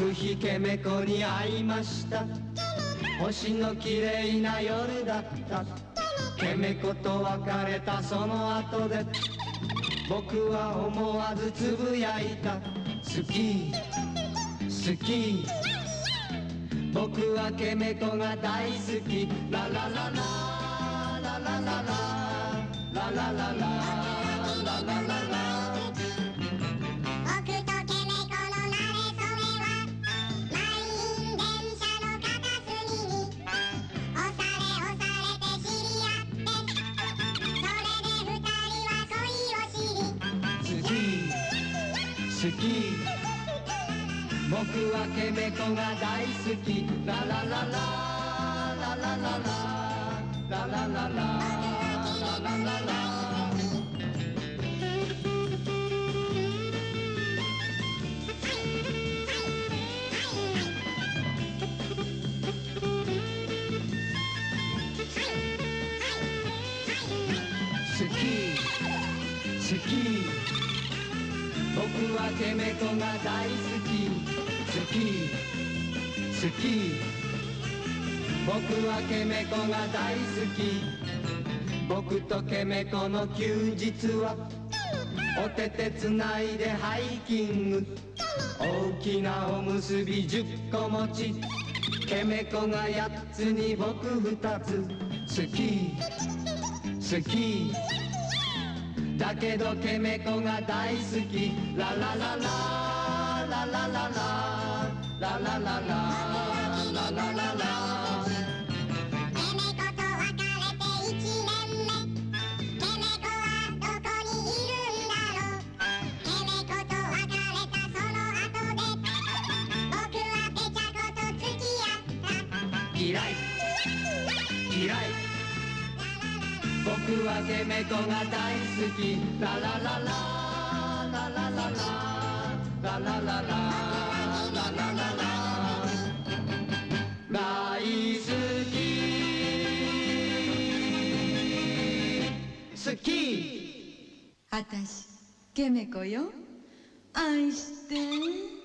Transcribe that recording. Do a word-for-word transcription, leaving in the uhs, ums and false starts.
る日ケメコに会いました。星の綺麗な夜だった。ケメコと別れたその後で僕は思わずつぶやいた。好き好き、僕はケメコが大好き。ラララララララララララララララララ。 僕とケメコの馴れ初めは満員電車の片隅に押され押されて知り合って、それで二人は恋を知り。 好き好き、僕はケメコが大好き。ラララララララララララララララララ。好き好き、僕はケメコが大好き。好き好き、僕はケメコが大好き。僕とケメコの休日はお手手つないでハイキング。大きなおむすびじゅっこ持ち、ケメコがやっつに僕ふたつ。好き好きだけどケメコが大好き。ララララララララララララララララララ。 ケメコと別れて一年目、ケメコはどこにいるんだろう。ケメコと別れたその後で僕はペチャコと付き合った。 嫌い嫌い、僕はケメコが大好き。ララララララララララララララララララ。大好き好き、 あたしケメコよ、愛して。